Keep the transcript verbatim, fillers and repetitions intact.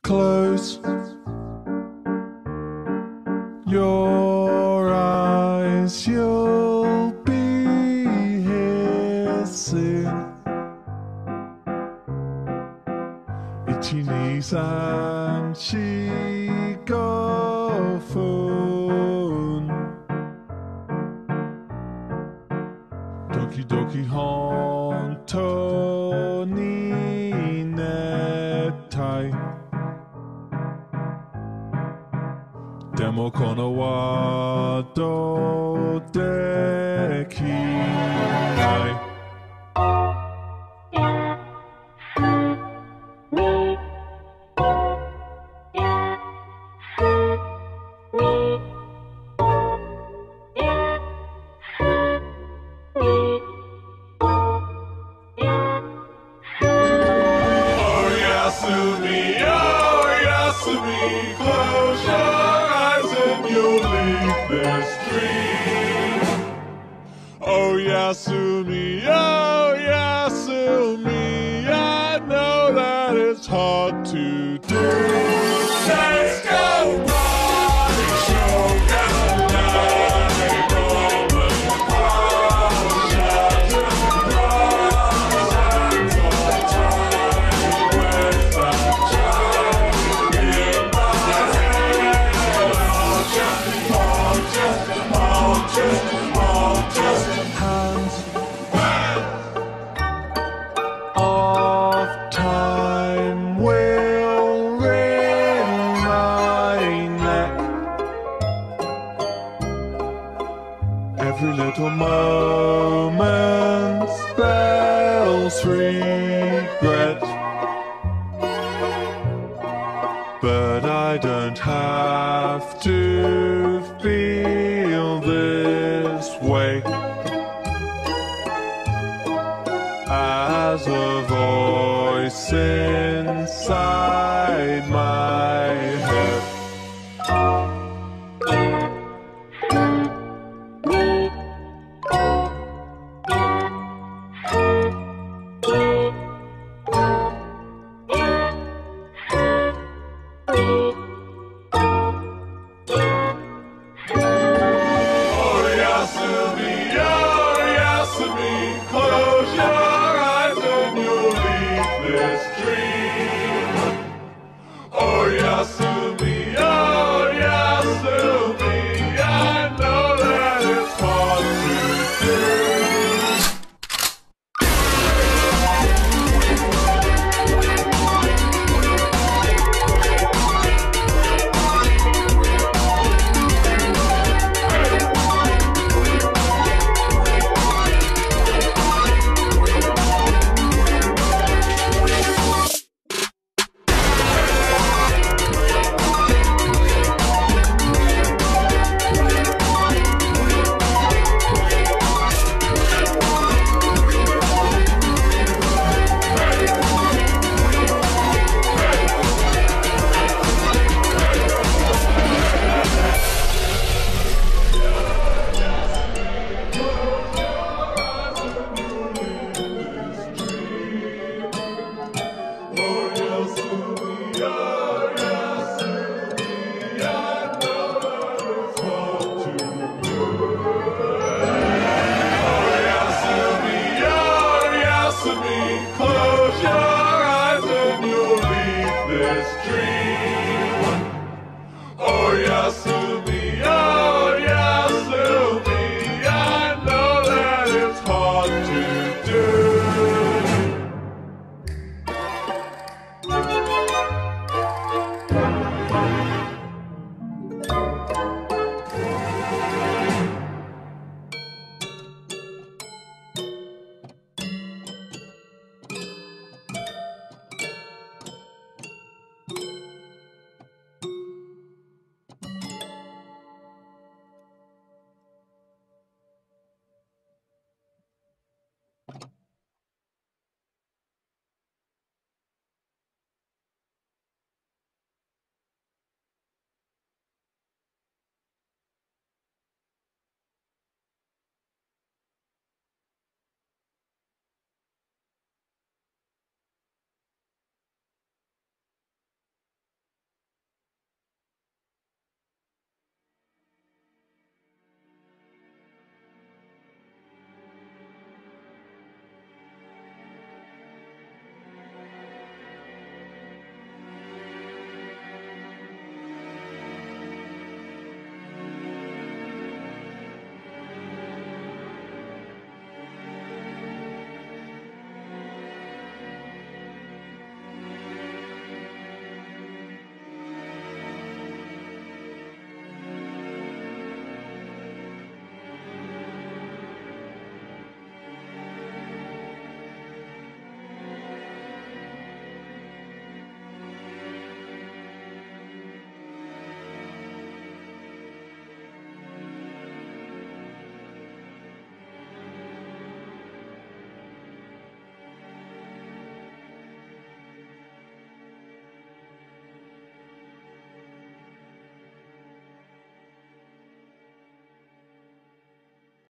Close your eyes, you'll be here soon. Itchy knees and cheek-o-phone. Doki doki honto ni netai. Demo kono wa do dekinai. Oh Yasumi, oh Yasumi, close your eyes and you'll leave this dream. Oh Yasumi, oh Yasumi, I know that it's hard to do. Let's go! Party show, gallery, Roman culture, sands of time, with that child in my head. I'll just, I'll just, I'll just, I'll just Hands When of time will wring my neck. Every little moment spells regret, but I don't have to feel this way. As a voice inside my head Oh Yasumi, oh Yasumi, close your eyes and you'll leave this dream. Oh Yasumi, oh Yasumi, I know that it's hard to do. Close your eyes and you'll leave this dream. Oh Yasumi.